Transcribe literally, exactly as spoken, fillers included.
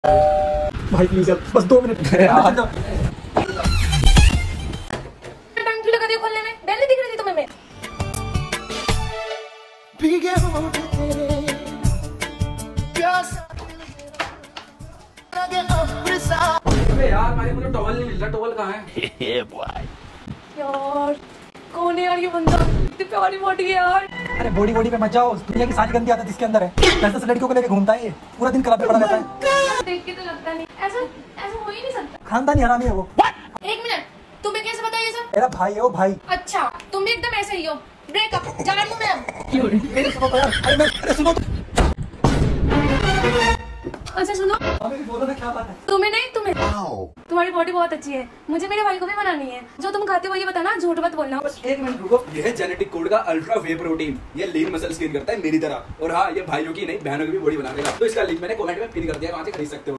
भाई प्लीज यार, बस दो मिनट यार। टाइम क्यों लगा दिया खोलने में? बेल नहीं दिख रही थी तुम्हें? मैं भीगे होंठ तेरे प्यासा लगे अब्र सा। अबे यार भाई मुझे टॉवल नहीं मिल रहा, टॉवल कहाँ है? ये बॉय यार कौन है यार ये बंदा? इतनी प्यारी बॉडी है यार। अरे बॉडी बॉडी पे मत जाओ, दुनिया की सारी गंदी आदत इसके अंदर है। ऐसे से लड़कियों को लेके घूमता है ये, पूरा दिन क्लब में पड़ा रहता है। देख के तो लगता नहीं ऐसा ऐसा हो ही नहीं सकता। खानदानी हरामी है वो। एक मिनट, तुम्हें कैसे पता ये सब? मेरा भाई है वो, भाई। अच्छा तुम भी एकदम ऐसे ही हो। ब्रेकअप जा रही हूँ मैं अब। मेरे सुनो तो यार, अरे मैं अरे सुनो तो। अच्छा सुनो, अबे बोलो ना, क्या बात है? तुम्हें नहीं तुम्हें तुम्हारी बॉडी बहुत अच्छी है, मुझे मेरे भाई को भी बनानी है। जो तुम खाते हो ये बताना, झूठ मत बोलना। बस एक मिनट रुको। ये है जेनेटिक कोड का अल्ट्रा वे प्रोटीन। ये लीन मसल्स गेन करता है मेरी तरह। और हाँ, ये भाइयों की नहीं बहनों की भी बॉडी बना देगा। तो इसका लिंक मैंने कमेंट में पिन कर दिया, वहां से खरीद सकते हो।